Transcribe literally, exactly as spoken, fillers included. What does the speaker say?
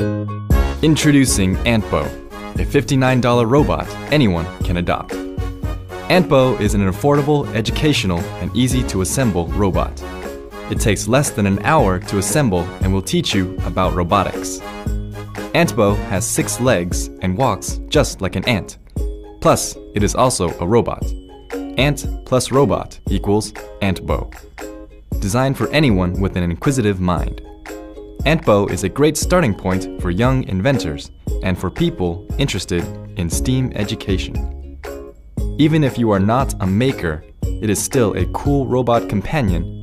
Introducing AntBo, a fifty-nine dollar robot anyone can adopt. AntBo is an affordable, educational, and easy-to-assemble robot. It takes less than an hour to assemble and will teach you about robotics. AntBo has six legs and walks just like an ant. Plus, it is also a robot. Ant plus robot equals AntBo. Designed for anyone with an inquisitive mind. AntBo is a great starting point for young inventors and for people interested in STEAM education. Even if you are not a maker, it is still a cool robot companion